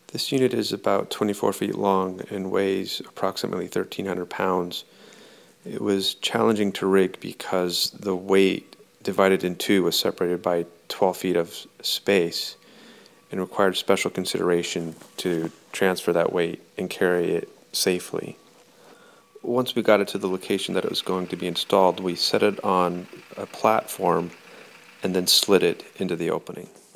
This unit is about 24 feet long and weighs approximately 1,300 pounds. It was challenging to rig because the weight divided in two was separated by 12 feet of space and required special consideration to transfer that weight and carry it safely. Once we got it to the location that it was going to be installed, we set it on a platform and then slid it into the opening.